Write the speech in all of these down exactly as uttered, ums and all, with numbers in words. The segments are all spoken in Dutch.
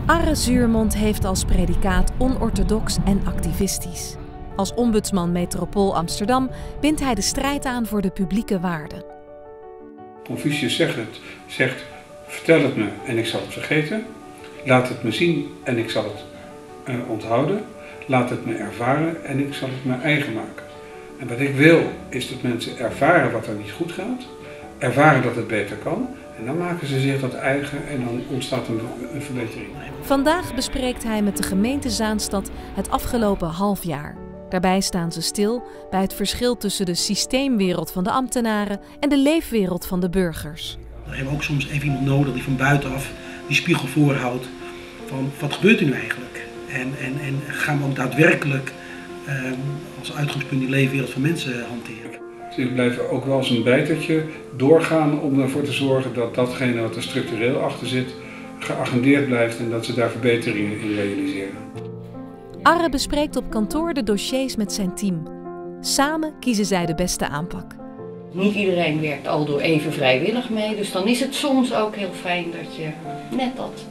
Arre Zuurmond heeft als predicaat onorthodox en activistisch. Als ombudsman Metropool Amsterdam bindt hij de strijd aan voor de publieke waarden. Confucius zegt, het, zegt, vertel het me en ik zal het vergeten. Laat het me zien en ik zal het uh, onthouden. Laat het me ervaren en ik zal het me eigen maken. En wat ik wil is dat mensen ervaren wat er niet goed gaat. Ervaren dat het beter kan. En dan maken ze zich dat eigen en dan ontstaat een, een verbetering. Vandaag bespreekt hij met de gemeente Zaanstad het afgelopen half jaar. Daarbij staan ze stil bij het verschil tussen de systeemwereld van de ambtenaren en de leefwereld van de burgers. We hebben ook soms even iemand nodig die van buitenaf die spiegel voorhoudt van wat gebeurt er nu eigenlijk? En, en, en gaan we ook daadwerkelijk um, als uitgangspunt die leefwereld van mensen hanteren? Dus ik blijf ook wel als een bijtertje doorgaan om ervoor te zorgen dat datgene wat er structureel achter zit geagendeerd blijft en dat ze daar verbeteringen in realiseren. Arre bespreekt op kantoor de dossiers met zijn team. Samen kiezen zij de beste aanpak. Niet iedereen werkt aldoor even vrijwillig mee, dus dan is het soms ook heel fijn dat je net dat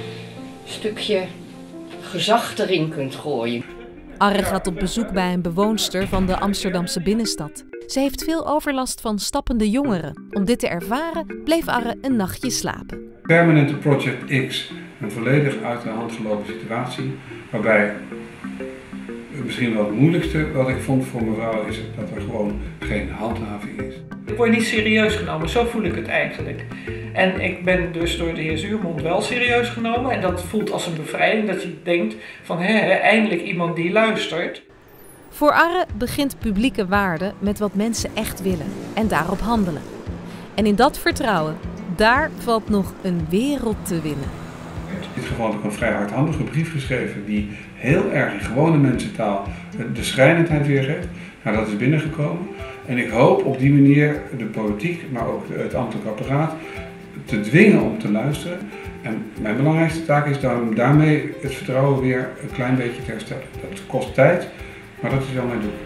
stukje gezag erin kunt gooien. Arre gaat op bezoek bij een bewoonster van de Amsterdamse binnenstad. Ze heeft veel overlast van stappende jongeren. Om dit te ervaren bleef Arre een nachtje slapen. Permanente Project X, een volledig uit de hand gelopen situatie, waarbij misschien wel het moeilijkste wat ik vond voor mevrouw is dat er gewoon geen handhaving is. Ik word niet serieus genomen, zo voel ik het eigenlijk. En ik ben dus door de heer Zuurmond wel serieus genomen en dat voelt als een bevrijding dat je denkt van hé, eindelijk iemand die luistert. Voor Arre begint publieke waarde met wat mensen echt willen en daarop handelen. En in dat vertrouwen, daar valt nog een wereld te winnen. In dit geval heb ik een vrij hardhandige brief geschreven die heel erg in gewone mensentaal de schrijnendheid weergeeft. Nou, dat is binnengekomen en ik hoop op die manier de politiek, maar ook het ambtelijk apparaat te dwingen om te luisteren. En mijn belangrijkste taak is dan daarmee het vertrouwen weer een klein beetje te herstellen. Dat kost tijd, maar dat is wel mijn doel.